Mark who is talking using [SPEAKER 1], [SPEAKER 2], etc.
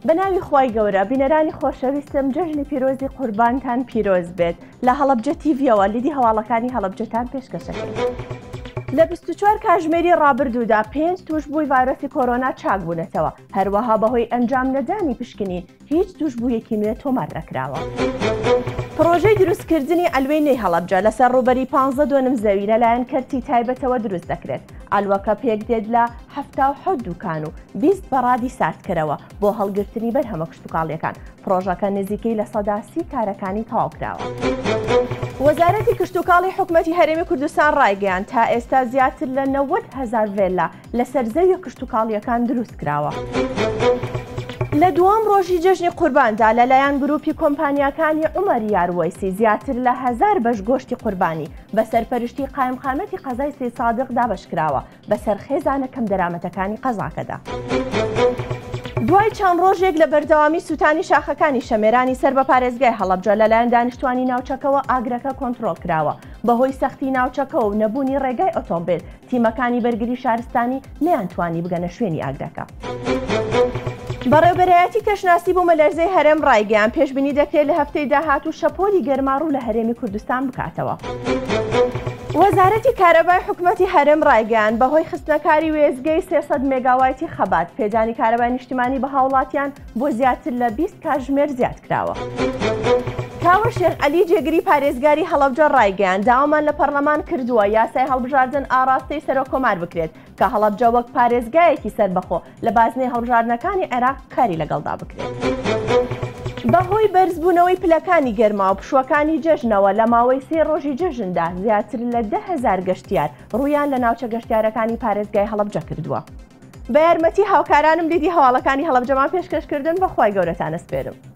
[SPEAKER 1] بەناوی خوای گەورە بینەرانی خۆشەویستم جەژنی پیرۆزی قوربانتان پیرۆز بێت لە هەڵەبجە تیڤیەوە لیدی هەواڵەکانی هەڵەبجەتان پێشکەشەکەین. لە 24 کاتژمێری ڕابردوودا 5 توشبووی ڤایرۆسی کۆرۆنا چاک بوونەتەوە، هەروەها بەهۆی ئەنجام نەدانی پشکنین هیچ توشبوویەکی نوێ تۆمار نەکراوە. پرۆژەی دروستکردنی ئەلوێنەی هەڵەبجە لەسەر ڕووبەری 15.5 زەوی لەلایەن کەرتی تایبەتەوە دروست دەکرێت. ئەلوەکە پێک دێت لە 77 دوکان و 20 بەڕادی ساردکەرەوە بۆ هەڵگرتنی بەرهەمە کشتتوکاڵیەکان. پرۆژەکە نزیکەی لە 130 کارەکانی تەواوکراوە. وەزارەتی کشتتوکاڵی حکوومەتی هەرێمی کوردستان ڕایگەیاند تا ئێستا زیاتر لە 90,000 ڤێلا لەسەر زەوی کشتتوکاڵیەکان دروست کراوە. لە دووەم ڕۆژی جەژنی قورباندا لەلایەن گروپی کۆمپانیاکانی عومەر یاروەیسی زیاتر لە 1000 بەش گۆشتی قوربانی بە سەرپەرشتی قایمخانەتی قەزای سید سادق دابەشکراوە بەسەر خێزانە کەم دەرامەتەکانی قەزاکەدا. دوای چەند ڕۆژێک لە بەردەوامی سووتانی شاخەکانی شەمێرانی سەر بە پارێزگای هەڵەبجە لەلایەن دانیشتوانی ناوچەکەەوە ئاگرەکە کۆنتڕۆڵ کراوە. بەهۆی سەختی ناوچەکە و نەبوونی ڕێگای ئۆتۆمبیل تیمەکانی بەرگری شارستانی نەیانتوانی بگەنە شوێنی ئاگرەکە. بەڕێوەبەرایەتی کەشناسی بوومە لەرزەی هەرێم ڕایگەیان پێشبینی دەکرێت لە هەفتەی داهاتوو شەپۆلی گەرماڕوو لە هەرێمی کوردستان بکاتەوە. وەزارەتی کارەبای حکوومەتی هەرێم ڕایگەیان بەهۆی خستنەکاری وێستگەی 300 مێگاوایتی خەبات پێدانی کارەبای نیشتیمانی بە هاوڵاتیان بۆ زیاتر لە 20 کاتژمێر زیاد کراوە. کاوە شێخ عەلی جێگری پارێزگاری هەڵەبجە ڕایگەیان داوامان لە پەرلەمان کردووە یاسای هەڵبژاردن ئاراستەی سەرۆکۆمار بکرێت کە هەڵەبجە وەک پارێزگایەکی سەربەخۆ لە بازنەی هەڵبژاردنەکانی عێراق کاری لەگەڵدا بکرێت. بەهۆی بەرزبوونەوەی پلەکانی گەرما و پشوەکانی جەژنەوە لە ماوەی 3 ڕۆژی جەژندا زیاتر لە 10,000 گەشتیار ڕوویان لە ناوچە گەشتیارەکانی پارێزگای هەڵەبجە کردووە. بە یارمەتی هاوکارانم لیدی هەواڵەکانی هەڵەبجەمان پێشکەشکردن بە خوای گەورەتان ئەسپێرم.